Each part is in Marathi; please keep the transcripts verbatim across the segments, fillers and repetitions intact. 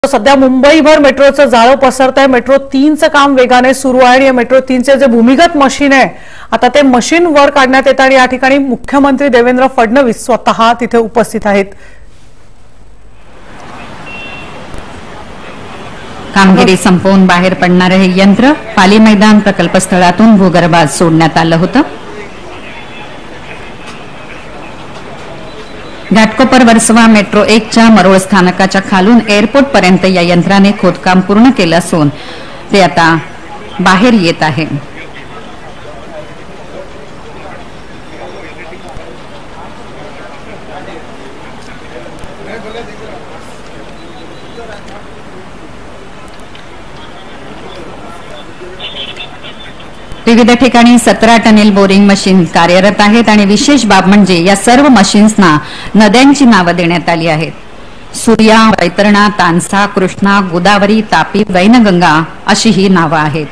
सध्या मुंबईभर मेट्रोचं जाळं पसरत आहे। मेट्रो तीनचं काम वेगाने सुरू आहे आणि मेट्रो तीनचे जे भूमिगत मशीन आहे आता ते मशीन वर काढण्यात येतं आणि या ठिकाणी मुख्यमंत्री देवेंद्र फडणवीस स्वतः तिथे उपस्थित आहेत। कामगिरी संपवून बाहेर पडणारे हे यंत्र पाली मैदान प्रकल्प स्थळातून भूगर्भात सोडण्यात आलं होतं। घाटकोपर वर्सोवा मेट्रो एकच्या मरोळ स्थानकाच्या खालून एअरपोर्ट पर्यंत या यंत्राने खोदकाम पूर्ण केलं असून ते आता बाहेर येत आहे। विविध ठिकाणी सतरा टनेल बोरिंग मशीन कार्यरत आहेत आणि विशेष बाब म्हणजे या सर्व मशीन्सना नद्यांची नावे देण्यात आली आहेत। सूर्या, वैतरणा, तानसा, कृष्णा, गोदावरी, तापी, वैनगंगा अशी ही नावे आहेत।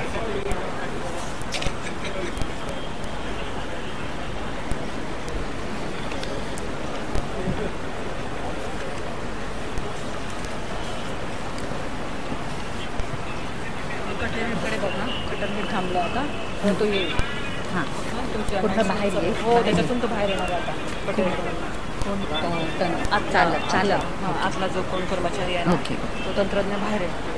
तो ये हां कुठं बाहेर ये हो त्याच्यातून तो बाहेर येणार आता कोण कोण चालक चालक हां आतला जो कोण कर्मचारी आहे ओके तो तंत्रज्ञ बाहेर आहे।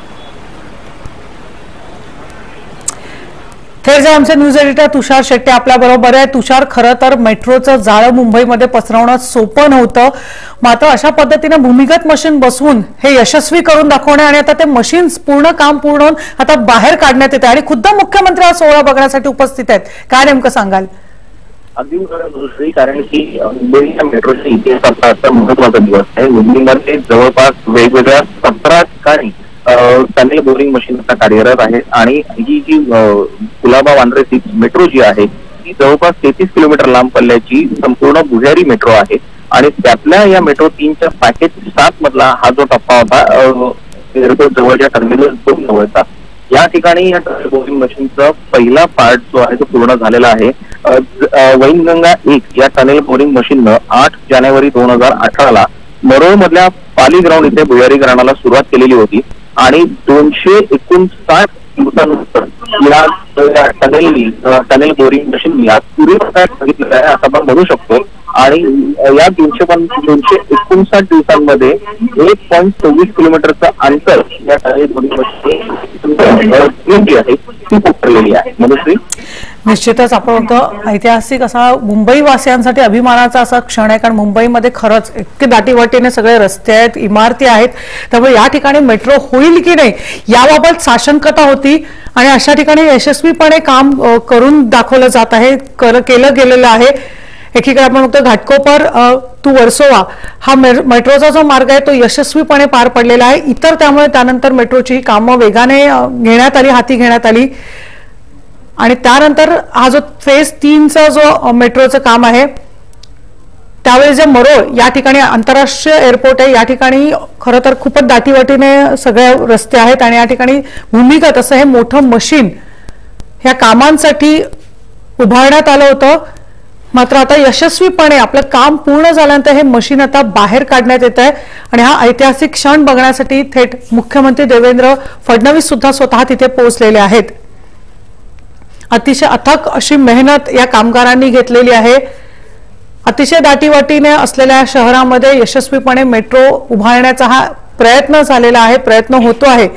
थेट जे आमचे न्यूज एडिटर तुषार शेट्टे आपल्या बरोबर आहे। तुषार, खरं तर मेट्रोचं जाळं मुंबईमध्ये पसरवणं सोपं नव्हतं, मात्र अशा पद्धतीने भूमिगत मशीन बसवून हे यशस्वी करून दाखवणे आणि आता ते मशीन्स पूर्ण काम पूर्ण होऊन आता बाहेर काढण्यात येते आणि खुद्द मुख्यमंत्री हा सोहळा बघण्यासाठी उपस्थित आहेत। काय नेमकं सांगाल? अगदी दुसरी कारण की मुंबईच्या मेट्रोच्या इतिहासाचा आता महत्वाचा दिवस आहे। मुंबईमध्ये जवळपास वेगवेगळ्या सतरा ठिकाणी टनेल बोरिंग मशीन आता कार्यरत आहेत आणि ही जी कुलाबा वांद्रे मेट्रो जी आहे ती जवळपास तेहतीस किलोमीटर लांब पल्ल्याची संपूर्ण भुयारी मेट्रो आहे आणि त्यातल्या या मेट्रो तीनच्या पॅकेज सात मधला हा जो टप्पा होता एअरपोर्ट जवळच्या टर्मिनल दोन जवळचा, या ठिकाणी या टनेल बोरिंग मशीनचा पहिला पार्ट जो आहे तो पूर्ण झालेला आहे। वैनगंगा एक या टनेल बोरिंग मशीननं आठ जानेवारी दोन हजार अठराला मरोळ मधल्या पाली ग्राउंड इथे भुयारी ग्राउंडला सुरुवात केलेली होती आणि दोनशे एकोणसाठ दिवसानंतर या टनेल टनेल बोरिंग मशीन या पूर्वीपासून सांगितलेलं आहे असं आपण म्हणू शकतो आणि या दोनशे पण दोनशे एकोणसाठ दिवसांमध्ये एक पॉईंट सव्वीस किलोमीटरचं अंतर या टनेल बोरिंग मशीन जी आहे ती पोहोचलेली आहे। मनोश्री, निश्चितच आपण ऐतिहासिक असा मुंबई वासियांसाठी अभिमानाचा असा क्षण आहे, कारण मुंबईमध्ये खरंच इतके दाटीवाटीने सगळे रस्ते आहेत, इमारती आहेत, त्यामुळे या ठिकाणी मेट्रो होईल की नाही याबाबत साशंकता होती आणि अशा ठिकाणी यशस्वीपणे काम करून दाखवलं जात आहे, केलं गेलेलं आहे। एकीकडे आपण बघतो घाटकोपर टू वर्सोवा हा मेट्रोचा जो मार्ग आहे तो यशस्वीपणे पार पडलेला आहे। इतर त्यामुळे त्यानंतर मेट्रोची कामं वेगाने घेण्यात आली, हाती घेण्यात आली आणि त्यानंतर हा जो फेज तीनचा जो मेट्रोचं काम आहे त्यावेळी जे मरोळ या ठिकाणी आंतरराष्ट्रीय एअरपोर्ट आहे, या ठिकाणी खरं तर खूपच दाटीवाटीने सगळे रस्ते आहेत आणि या ठिकाणी भूमिगत असं हे मोठं मशीन ह्या कामांसाठी उभारण्यात आलं होतं, मात्र आता यशस्वीपणे आपलं काम पूर्ण झाल्यानंतर हे मशीन आता बाहेर काढण्यात येत आहे आणि हा ऐतिहासिक क्षण बघण्यासाठी थेट मुख्यमंत्री देवेंद्र फडणवीस सुद्धा स्वतः तिथे पोहोचलेले आहेत। अतिशय अथक अशी मेहनत या कामगारांनी घेतलेली आहे। अतिशय दाटीवाटीने असलेल्या शहरामध्ये यशस्वीपणे मेट्रो उभारण्याचा हा प्रयत्न झालेला आहे, प्रयत्न होतो आहे।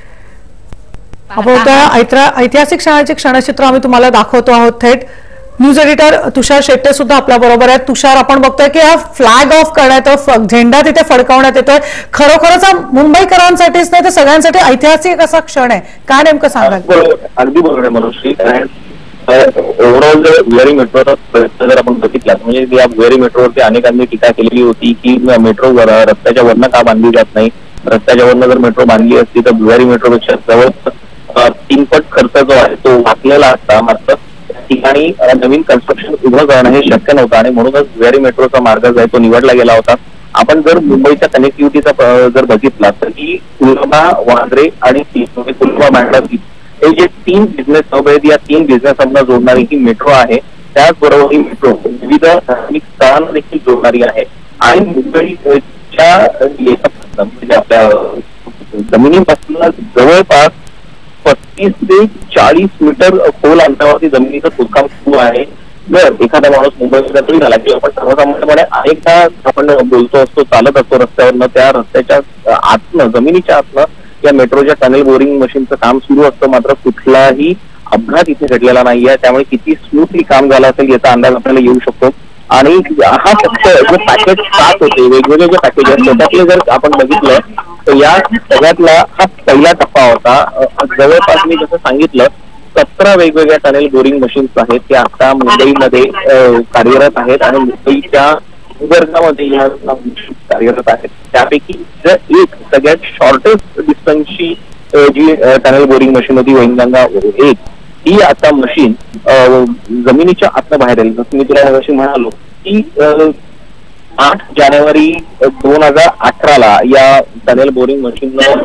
आपण त्या ऐतिहासिक क्षणाचे क्षणचित्र आम्ही तुम्हाला दाखवतो आहोत। थेट न्यूज एडिटर तुषार शेट्टे सुद्धा आपल्या बरोबर आहेत। तुषार, आपण बघतोय की हा फ्लॅग ऑफ करण्यात झेंडा तिथे फडकावण्यात येतोय, खरोखरच मुंबईकरांसाठीच नाही तर सगळ्यांसाठी ऐतिहासिक असा क्षण आहे, काय नेमकं सांगाल? अगदी बरोबर आहे मनोश्री, ओव्हरऑल जर भुयारी मेट्रोचा प्रयत्न जर आपण बघितला म्हणजे या भुयारी मेट्रोवरती अनेकांनी टीका केलेली होती की मेट्रो रस्त्याच्या वरनं का बांधली जात नाही, रस्त्याच्या वरनं जर मेट्रो बांधली असती तर भुयारी मेट्रोपेक्षा जवळ तीनपट खर्च जो आहे तो वाचलेला असता, मात्र ठिकाणी नवीन कन्स्ट्रक्शन उभं करणं हे शक्य नव्हतं आणि म्हणूनच भुयारी मेट्रोचा मार्ग जो आहे तो निवडला गेला होता। आपण जर मुंबईच्या कनेक्टिव्हिटीचा जर बघितला तर ही कुलाबा वांद्रे आणि कुलाबा मांडा हे जे तीन बिझनेस हब आहेत या तीन बिझनेस हबना जोडणारी ही मेट्रो आहे। त्याचबरोबर ही मेट्रो विविध धार्मिक स्थळांना देखील जोडणारी आहे आणि मुंबईच्या म्हणजे आपल्या जमिनीपासून जवळपास पस्तीस ते चाळीस मीटर खोल अंतरावरती जमिनीचं खोदकाम सुरू आहे. जर एखादा माणूस मुंबईमध्ये तरी झाला की आपण सर्वसामान्यपणे अनेकदा आपण बोलतो असतो, चालत असतो रस्त्यावरनं, त्या रस्त्याच्या आतनं, जमिनीच्या आतनं या मेट्रोच्या टनेल बोरिंग मशीनचं काम सुरू असतं. मात्र कुठलाही अपघात इथे घडलेला नाहीये, त्यामुळे किती स्मूथली काम झालं असेल याचा अंदाज आपल्याला येऊ शकतो. आणि हा फक्त जे पॅकेज सात होते, वेगवेगळे जे पॅकेज आहेत त्याच्यातले जर आपण बघितलं तर या सगळ्यातला हा पहिला टप्पा होता. जवळपास मी जसं सांगितलं सतरा वेगवेगळ्या टनेल बोरिंग मशीन्स आहेत, त्या आता मुंबईमध्ये कार्यरत आहेत आणि मुंबईच्या भूगर्भामध्ये या कार्यरत आहेत. त्यापैकी जर एक सगळ्यात शॉर्टेस्ट डिस्टन्सची जी टनेल बोरिंग मशीन होती वैनगंगा एक, ही आता मशीन जमिनीच्या आतनं बाहेर आली. जसं मी तुला मगाशी म्हणालो की आठ जानेवारी दोन हजार अठराला या टनेल बोरिंग मशीननं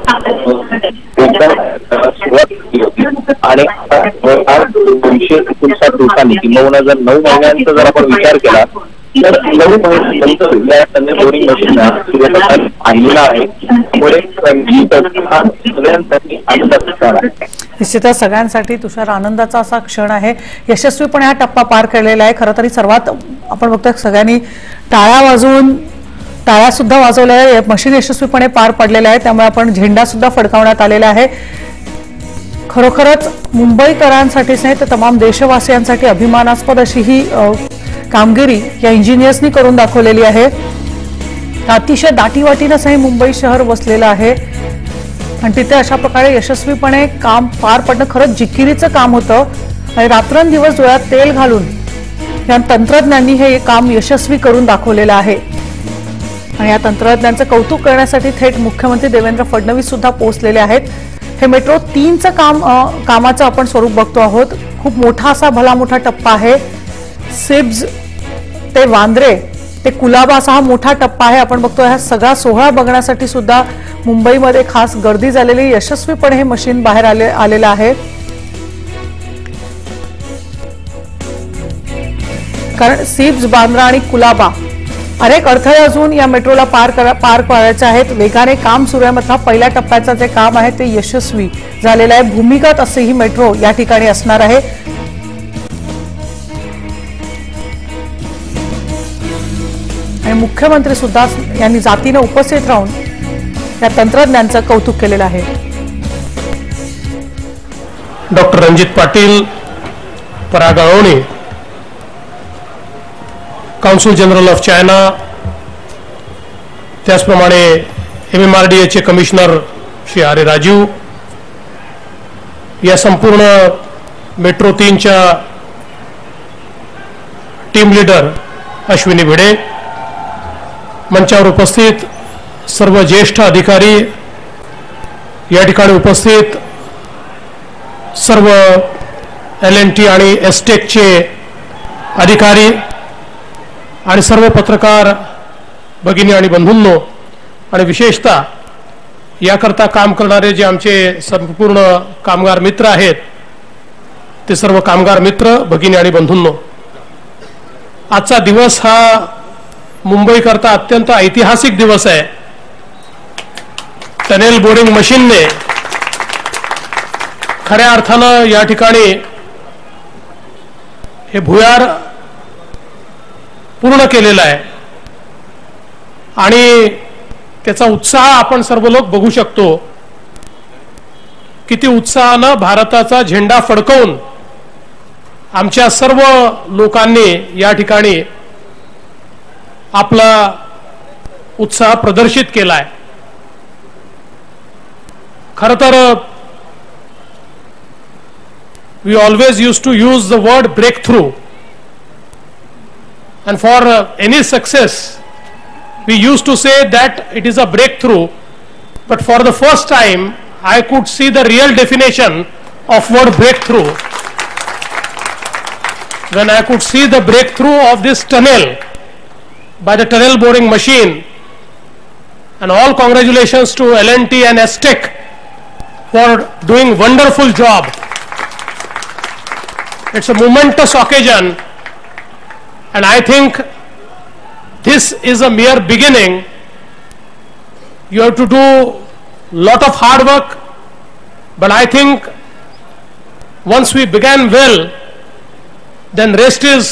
सुरुवात केली होती आणि आता दोनशे एकोणसाठ दिवसांनी किंवा जर नऊ महिन्यांचा जर आपण विचार केला तर नऊ महिन्यानंतर या टनेल बोरिंग मशीनला सूर्यप्रकाश आणलेला आहे. त्यामुळे सगळ्यांसाठी आनंदाचा क्षण आहे. निश्चितच सगळ्यांसाठी तुषार आनंदाचा असा क्षण आहे. यशस्वीपणे हा टप्पा पार केलेला आहे. खरं तरी सर्वात आपण बघतोय सगळ्यांनी टाळ्या वाजवून टाळ्या सुद्धा वाजवल्या आहे. मशीन यशस्वीपणे पार पडलेलं आहे, त्यामुळे आपण झेंडा सुद्धा फडकावण्यात आलेला आहे. खरोखरच मुंबईकरांसाठीच नाही तर तमाम देशवासियांसाठी अभिमानास्पद अशी ही कामगिरी या इंजिनियर्सनी करून दाखवलेली आहे. अतिशय दाटीवाटीनं हे मुंबई शहर वसलेलं आहे आणि तिथे अशा प्रकारे यशस्वीपणे काम पार पडणं खरंच जिकिरीचं काम होतं. आणि रात्रंदिवस डोळ्यात तेल घालून या तंत्रज्ञांनी हे काम यशस्वी करून दाखवलेलं आहे. आणि या तंत्रज्ञांचं कौतुक करण्यासाठी थेट मुख्यमंत्री देवेंद्र फडणवीस सुद्धा पोहोचलेले आहेत. हे मेट्रो तीनचं काम कामाचं आपण स्वरूप बघतो आहोत. खूप मोठा असा भला मोठा टप्पा आहे. सिब्ज ते वांद्रे ते कुलाबा असा हा मोठा टप्पा आहे. आपण बघतोय हा सगळा सोहळा बघण्यासाठी सुद्धा मुंबईमध्ये खास गर्दी झालेली. यशस्वीपणे हे मशीन बाहेर आले आलेलं आहे. कारण सिब्ज, बांद्रा आणि कुलाबा अनेक अडथळे अजून या मेट्रोला पार पार पाडायचे आहेत. वेगाने काम सुरू आहे. मात्र पहिल्या टप्प्याचं जे काम आहे ते यशस्वी झालेलं आहे. भूमिगत असे ही मेट्रो या ठिकाणी असणार आहे. आणि मुख्यमंत्री सुद्धा यांनी जातीनं उपस्थित राहून या तंत्रज्ञांचं कौतुक केलेलं आहे. Doctor Ranjit Patil, Parag Alawane, council general of China, त्याचप्रमाणे एम एम आर डी एचे commissioner Shri R A Rajiv, या संपूर्ण मेट्रो तीनच्या टीम लीडर अश्विनी भिडे, मंचावर उपस्थित सर्व ज्येष्ठ अधिकारी, या ठिकाणी उपस्थित सर्व एल एन टी आणि एसटेकचे अधिकारी आणि सर्व पत्रकार भगिनी आणि बंधूंनो, आणि विशेषतः याकरता काम करणारे जे आमचे संपूर्ण कामगार मित्र आहेत ते सर्व कामगार मित्र भगिनी आणि बंधूंनो, आजचा दिवस हा मुंबईकरता अत्यंत ऐतिहासिक दिवस आहे. टनेल बोरिंग मशीनने खऱ्या अर्थानं या ठिकाणी हे भुयार पूर्ण केलेला आहे आणि त्याचा उत्साह आपण सर्व लोक बघू शकतो. किती उत्साहानं भारताचा झेंडा फडकवून आमच्या सर्व लोकांनी या ठिकाणी आपला उत्साह प्रदर्शित केलाय. खरं तर we always use to use the word break through, and for uh, any success we used to say that it is a breakthrough, but for the first time I could see the real definition of word breakthrough when I could see the breakthrough of this tunnel by the tunnel boring machine. And all congratulations to L and T and Aztec for doing wonderful job. It's a momentous occasion. And I think this is a mere beginning. You have to do lot of hard work, but I think once we began well, then rest is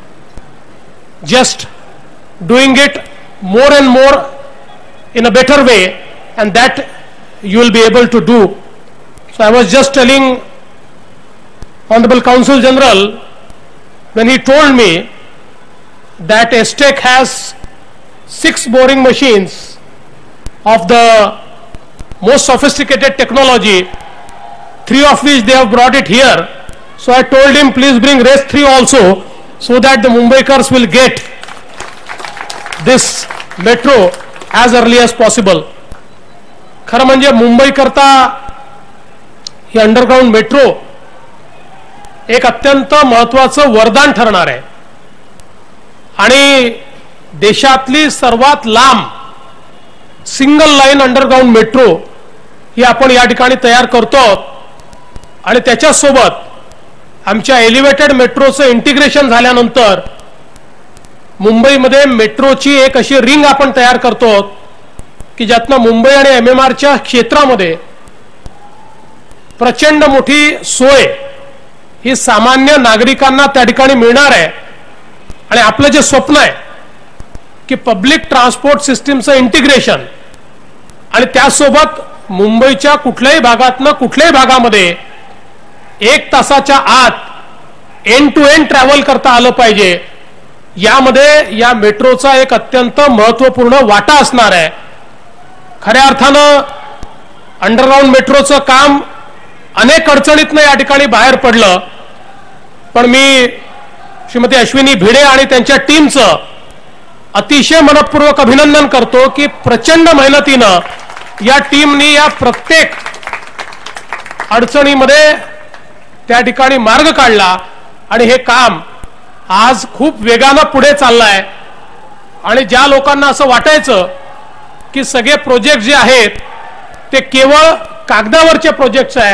just doing it more and more in a better way, and that you will be able to do. So I was just telling Honorable Consul General when he told me that Estec has six boring machines of the most sophisticated technology, three of which they have brought it here. So I told him, please bring rest three also, so that the Mumbaikars will get this metro as early as possible. खरं म्हणजे मुंबई करता ही अंडरग्राउंड मेट्रो एक अत्यंत महत्वाचं वरदान ठरणार आहे आणि देशातली सर्वात लांब सिंगल लाईन अंडरग्राउंड मेट्रो ही आपण या ठिकाणी तयार करतो आणि त्याच्यासोबत आमच्या एलिव्हेटेड मेट्रोचं इंटिग्रेशन झाल्यानंतर मुंबईमध्ये मेट्रोची एक अशी रिंग आपण तयार करतो की ज्यातनं मुंबई आणि एमएमआरच्या क्षेत्रामध्ये प्रचंड मोठी सोय ही सामान्य नागरिकांना त्या ठिकाणी मिळणार आहे आणि आपलं जे स्वप्न आहे की पब्लिक ट्रान्सपोर्ट सिस्टीमचं इंटिग्रेशन आणि त्यासोबत मुंबईच्या कुठल्याही भागातनं कुठल्याही भागामध्ये एक तासाच्या आत एंड टू एंड ट्रॅव्हल करता आलं पाहिजे, यामध्ये या मेट्रोचा एक अत्यंत महत्त्वपूर्ण वाटा असणार आहे. खऱ्या अर्थानं अंडरग्राउंड मेट्रोचं काम अनेक अडचणीतनं या ठिकाणी बाहेर पडलं, पण मी श्रीमती अश्विनी भिडे आणि त्यांच्या टीमचं अतिशय मनपूर्वक अभिनंदन करतो की प्रचंड मेहनतीनं या टीमनी या प्रत्येक अडचणीमध्ये त्या ठिकाणी मार्ग काढला आणि हे काम आज खूप वेगानं पुढे चाललंय. आणि ज्या लोकांना असं वाटायचं की सगळे प्रोजेक्ट जे आहेत ते केवळ कागदावरचे प्रोजेक्ट्स आहेत,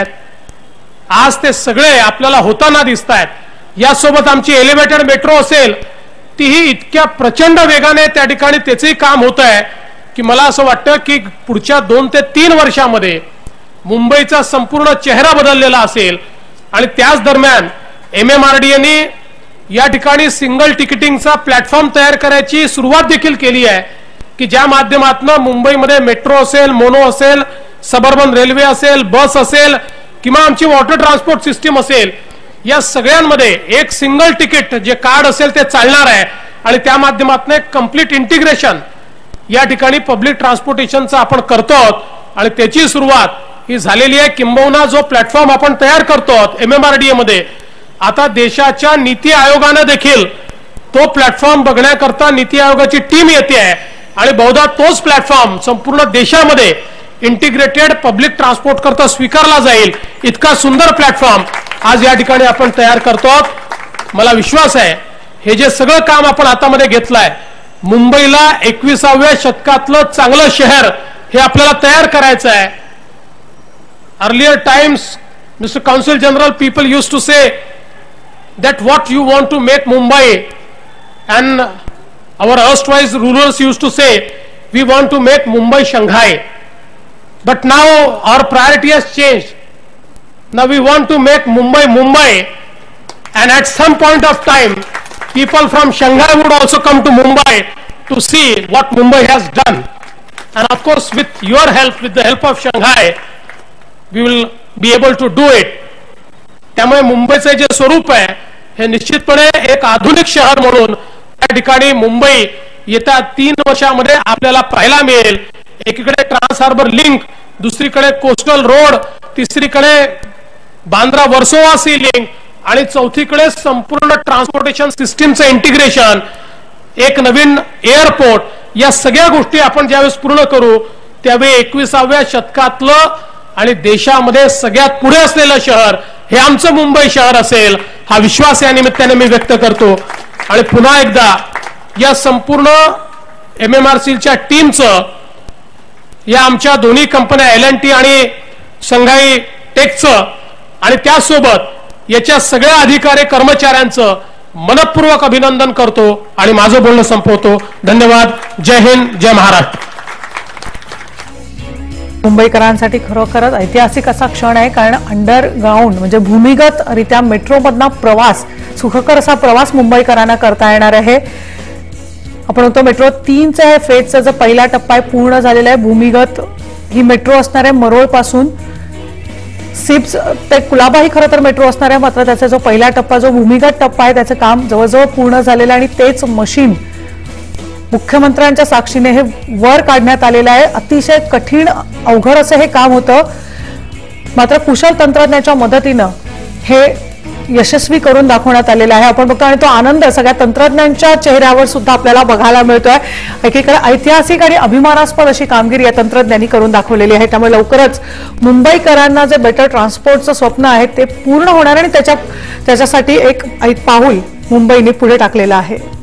आज ते सगळे आपल्याला होताना दिसत आहेत. यासोबत आमची एलिव्हेटेड मेट्रो असेल तीही इतक्या प्रचंड वेगाने त्या ठिकाणी त्याचंही काम होत आहे की मला असं वाटतं की पुढच्या दोन ते तीन वर्षामध्ये मुंबईचा संपूर्ण चेहरा बदललेला असेल. आणि त्याच दरम्यान एमएमआरडीएने या ठिकाणी सिंगल तिकिटिंगचा प्लॅटफॉर्म तयार करायची सुरुवात देखील केली आहे की ज्या माध्यमातून मुंबईमध्ये मेट्रो असेल, मोनो असेल, सबर्बन रेल्वे असेल, बस असेल किंवा आमची वॉटर ट्रान्सपोर्ट सिस्टीम असेल, या सगळ्यांमध्ये एक सिंगल तिकीट जे कार्ड असेल ते चालणार आहे आणि त्या माध्यमातून एक कंप्लीट इंटिग्रेशन या ठिकाणी पब्लिक ट्रान्सपोर्टेशनचं आपण करतो आणि त्याची सुरुवात ही झालेली आहे. किंबहुना जो प्लॅटफॉर्म आपण तयार करतो एमएमआरडीए मध्ये, आता देशाच्या नीती आयोगाने देखील तो प्लॅटफॉर्म बघण्याकरता नीती आयोगाची टीम येते आहे आणि बहुधा तोच प्लॅटफॉर्म संपूर्ण देशामध्ये इंटिग्रेटेड पब्लिक ट्रान्सपोर्ट करता स्वीकारला जाईल. इतका सुंदर प्लॅटफॉर्म आज या ठिकाणी आपण तयार करतो. मला विश्वास आहे हे जे सगळं काम आपण हातामध्ये घेतलंय, मुंबईला एकविसाव्या शतकातलं चांगलं शहर हे आपल्याला तयार करायचं आहे. Earlier times, mister council general, people used to say that what you want to make Mumbai, and our erstwhile rulers used to say we want to make Mumbai Shanghai. But now our priority has changed. Now we want to make Mumbai Mumbai, and at some point of time people from Shanghai would also come to Mumbai to see what Mumbai has done. And of course with your help, with the help of Shanghai, we will be able to do it. त्यामुळे मुंबईचे जे स्वरूप आहे हे निश्चितपणे एक आधुनिक शहर म्हणून त्या ठिकाणी मुंबई येत्या तीन वर्षामध्ये आपल्याला पाहायला मिळेल. एकीकडे ट्रान्स हार्बर लिंक, दुसरीकडे कोस्टल रोड, तिसरीकडे बांद्रा वर्सोवा सी लिंक आणि चौथीकडे संपूर्ण ट्रान्सपोर्टेशन सिस्टीमचं इंटिग्रेशन, एक नवीन एअरपोर्ट. या सगळ्या गोष्टी आपण ज्यावेळेस पूर्ण करू त्यावेळी एकविसाव्या शतकातलं आणि देशामध्ये सगळ्यात पुढे असलेलं शहर हे आमचं मुंबई शहर असेल, हा विश्वास या निमित्ताने मी व्यक्त करतो. आणि पुन्हा एकदा या संपूर्ण एमएमआरसीच्या टीमचं, या आमच्या दोन्ही कंपन्या एल एंड टी आणि शंघाई टेकचं आणि त्यासोबत याच्या सगळ्या अधिकारी कर्मचाऱ्यांचं मनपूर्वक अभिनंदन करतो आणि माझं बोलणं संपवतो. धन्यवाद. जय हिंद, जय महाराष्ट्र. मुंबईकरांसाठी खरोखरच ऐतिहासिक असा क्षण आहे, कारण अंडरग्राऊंड म्हणजे भूमिगत रित्या मेट्रोमधला प्रवास, सुखकर असा प्रवास मुंबईकरांना करता येणार आहे. आपण म्हणतो मेट्रो तीनचा हे फेजचा जो पहिला टप्पा आहे पूर्ण झालेला आहे. भूमिगत ही मेट्रो असणार आहे मरोळ पासून सिप्स ते कुलाबा ही खरं तर मेट्रो असणार आहे, मात्र त्याचा जो पहिला टप्पा जो भूमिगत टप्पा आहे त्याचं काम जवळजवळ पूर्ण झालेलं आहे आणि तेच मशीन मुख्यमंत्र्यांच्या साक्षीने हे वर काढण्यात आलेलं आहे. अतिशय कठीण अवघड असं हे काम होतं, मात्र कुशल तंत्रज्ञाच्या मदतीनं हे यशस्वी करून दाखवण्यात आलेलं आहे. आपण बघतो आणि तो आनंद सगळ्या तंत्रज्ञांच्या चेहऱ्यावर सुद्धा आपल्याला बघायला मिळतोय. एकीकडे ऐतिहासिक आणि अभिमानास्पद अशी कामगिरी या तंत्रज्ञांनी करून दाखवलेली आहे. त्यामुळे लवकरच मुंबईकरांना जे बेटर ट्रान्सपोर्टचं स्वप्न आहे ते पूर्ण होणार आणि त्याच्या त्याच्यासाठी एक पाऊल मुंबईने पुढे टाकलेलं आहे.